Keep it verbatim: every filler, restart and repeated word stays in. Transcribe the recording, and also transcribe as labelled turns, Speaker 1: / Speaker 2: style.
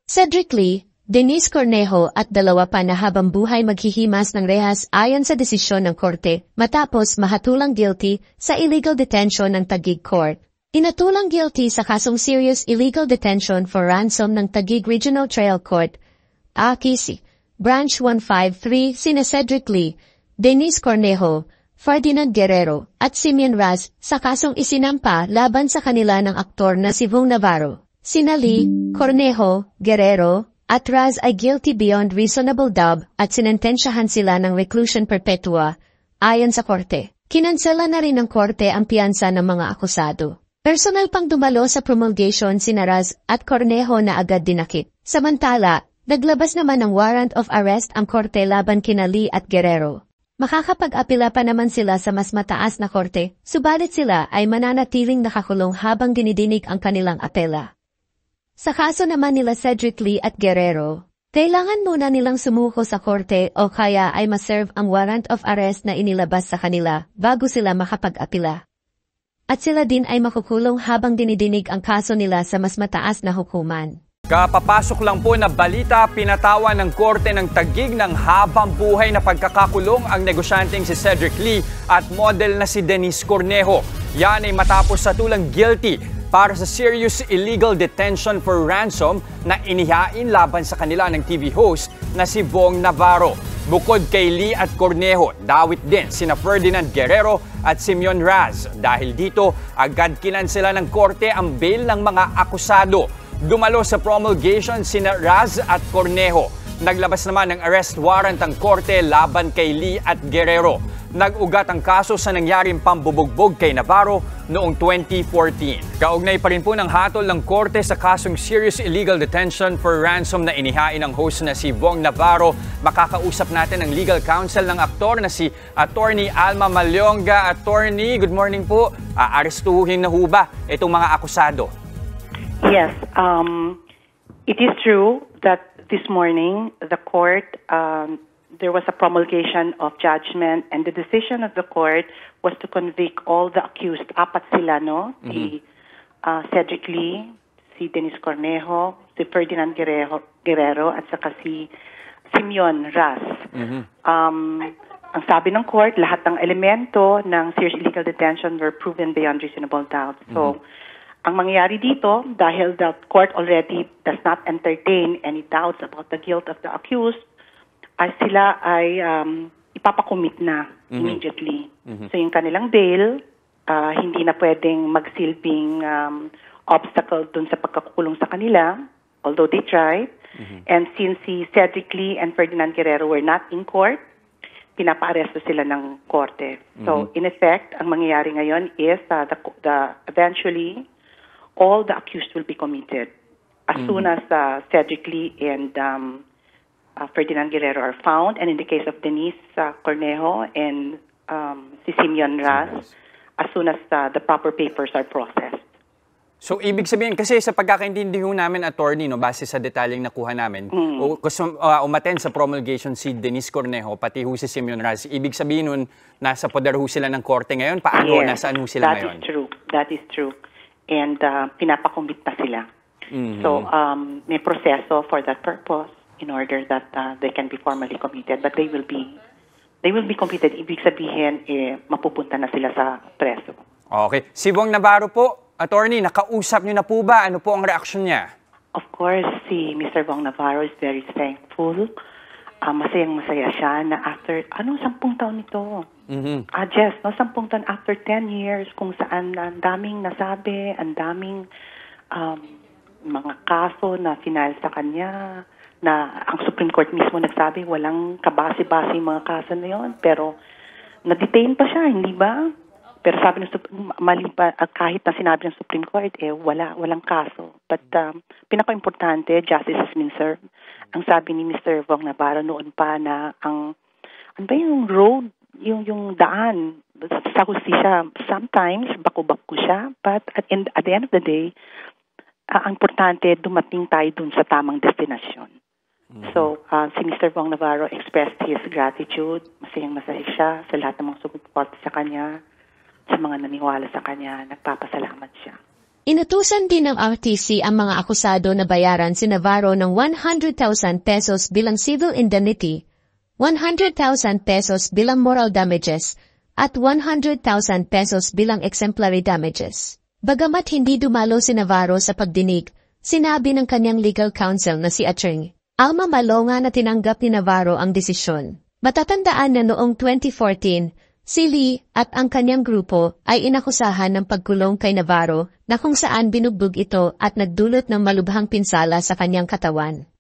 Speaker 1: Cedric Lee, Denise Cornejo at dalawa pa na habang buhay maghihimas ng rehas ayon sa desisyon ng korte matapos mahatulang guilty sa illegal detention ng Taguig Court. Inatulang guilty sa kasong serious illegal detention for ransom ng Taguig Regional Trial Court, A Q C, Branch one fifty-three sina Cedric Lee, Denise Cornejo, Ferdinand Guerrero at Simeon Raz sa kasong isinampa laban sa kanila ng aktor na si Vong Navarro. Sina Lee, Cornejo, Guerrero, at Raz ay guilty beyond reasonable doubt at sinentensyahan sila ng reclusion perpetua, ayon sa korte. Kinansela na rin ng korte ang piyansa ng mga akusado. Personal pang dumalo sa promulgation sina Raz at Cornejo na agad dinakip. Samantala, naglabas naman ng warrant of arrest ang korte laban kina Lee at Guerrero. Makakapag-apila pa naman sila sa mas mataas na korte, subalit sila ay mananatiling nakakulong habang dinidinig ang kanilang apela. Sa kaso naman nila Cedric Lee at Guerrero, kailangan muna nilang sumuko sa korte o kaya ay maserve ang warrant of arrest na inilabas sa kanila bago sila makapag-apila. At sila din ay makukulong habang dinidinig ang kaso nila sa mas mataas na hukuman.
Speaker 2: Kapapasok lang po na balita, pinatawan ng korte ng Taguig ng habang buhay na pagkakakulong ang negosyanteng si Cedric Lee at model na si Denise Cornejo. Yan ay matapos sa tulang guilty para sa serious illegal detention for ransom na inihain laban sa kanila ng T V host na si Vong Navarro. Bukod kay Lee at Cornejo, dawit din sina Ferdinand Guerrero at Simeon Raz. Dahil dito, agad kinansela ng korte ang bail ng mga akusado. Dumalo sa promulgation sina Raz at Cornejo. Naglabas naman ng arrest warrant ang korte laban kay Lee at Guerrero. Nag-ugat ang kaso sa nangyaring pambubugbog kay Navarro noong twenty fourteen. Kaugnay pa rin po ng hatol ng korte sa kasong serious illegal detention for ransom na inihain ng host na si Vong Navarro. Makakausap natin ang legal counsel ng aktor na si Attorney Alma Malyonga. Attorney, good morning po. Aarestuhin na ho ba itong mga akusado?
Speaker 3: Yes, um, it is true that this morning the court um, there was a promulgation of judgment, and the decision of the court was to convict all the accused. Apat sila, no? Mm-hmm. Si uh, Cedric Lee, si Denise Cornejo, si Ferdinand Guerrero, Guerrero at saka si Simeon Raz. Mm-hmm. um, ang sabi ng court, lahat ng elemento ng serious illegal detention were proven beyond reasonable doubt. So, mm-hmm. ang mangyayari dito, dahil the court already does not entertain any doubts about the guilt of the accused, ay sila ay um, ipapakomit na mm-hmm. immediately. Mm-hmm. So yung kanilang bail, uh, hindi na pwedeng magsilbing um, obstacle dun sa pagkakulong sa kanila, although they tried. Mm-hmm. And since si Cedric Lee and Ferdinand Guerrero were not in court, pinapa-aresto sila ng korte. Mm-hmm. So in effect, ang mangyayari ngayon is uh, the, the, eventually all the accused will be committed as mm-hmm. soon as uh, Cedric Lee and um, Uh, Ferdinand Guerrero are found, and in the case of Denise uh, Cornejo and um, si Simeon Raz, as soon as uh, the proper papers are processed.
Speaker 2: So, ibig sabihin, kasi sa pagkakaintindi ho namin, attorney, no, base sa detalyeng nakuha namin, mm. o, uh, umaten sa promulgation si Denise Cornejo, pati ho si Simeon Raz, ibig sabihin nun, nasa poder ho sila ng korte ngayon? Paano, yes, nasaan ho sila
Speaker 3: that
Speaker 2: ngayon?
Speaker 3: That is true. That is true. And uh, pinapakumbit na sila. Mm-hmm. So, um, may proseso for that purpose, in order that uh, they can be formally committed, but they will be they will be committed. Ibig sabihin, eh, mapupunta na sila sa preso. Okay.
Speaker 2: Si Vong Navarro po, attorney, nakausap niyo na po ba? Ano po ang reaksyon niya?
Speaker 3: Of course, si Mister Vong Navarro is very thankful. Uh, masayang masaya siya na after, ano, sampung taon ito? Mm-hmm. Ah, Jess, no, sampung taon after ten years, kung saan ang daming nasabi, ang daming um, mga kaso na final sa kanya, na ang Supreme Court mismo nagsabi walang kabase-base mga kaso na yun, pero na-detain pa siya, hindi ba? Pero sabi ng mali pa, kahit na sinabi ng Supreme Court, eh wala, walang kaso. But um, pinaka-importante, justice has been served. Ang sabi ni Mister Vong Navarro noon pa na ang, ano ba yung road, yung, yung daan sa hustisya, sometimes bako-bako siya, but at, in, at the end of the day, uh, ang importante, dumating tayo dun sa tamang destinasyon. Mm-hmm. So, uh, si Mister Vong Navarro expressed his gratitude. Masayang masaya siya sa lahat ng mga support sa kanya, sa mga naniwala sa kanya. Nagpapasalamat siya.
Speaker 1: Inutusan din ng R T C ang mga akusado na bayaran si Navarro ng one hundred thousand pesos bilang civil indemnity, one hundred thousand pesos bilang moral damages, at one hundred thousand pesos bilang exemplary damages. Bagamat hindi dumalo si Navarro sa pagdinig, sinabi ng kanyang legal counsel na si Attorney Alma Malonga na tinanggap ni Navarro ang desisyon. Matatandaan na noong twenty fourteen, si Lee at ang kanyang grupo ay inakusahan ng pagkulong kay Navarro na kung saan binugbog ito at nagdulot ng malubhang pinsala sa kanyang katawan.